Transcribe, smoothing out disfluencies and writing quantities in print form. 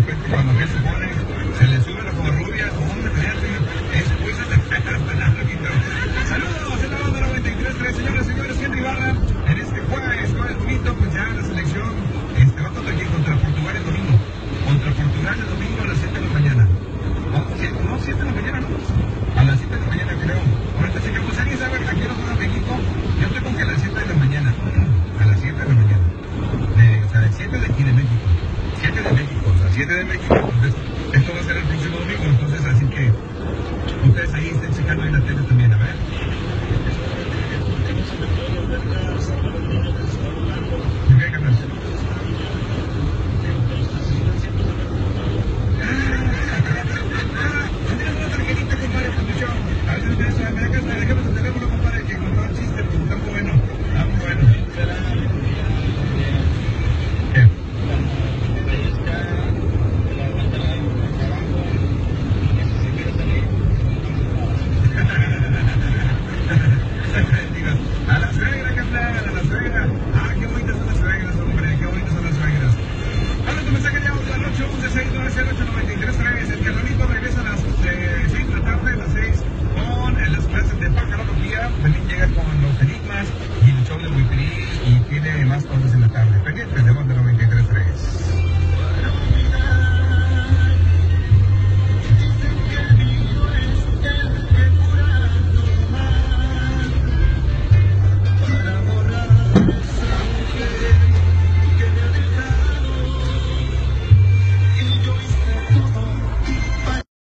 repente cuando él se pone, se le sube la covarrubia, hombre, es cosa de saludos en la banda 93.3, señores, Henry Barra, en este jueves bonito, pues ya la selección va contra quién, contra Portugal el domingo, a las 7 de la mañana, no, 7 de la mañana, no, a las 7 de la mañana creo, ahorita sí que pues alguien sabe a qué hora juega México, yo estoy con que a las 7 de la mañana, o sea, 7 de aquí de México, 7 de México, entonces esto va a ser el próximo domingo, entonces así que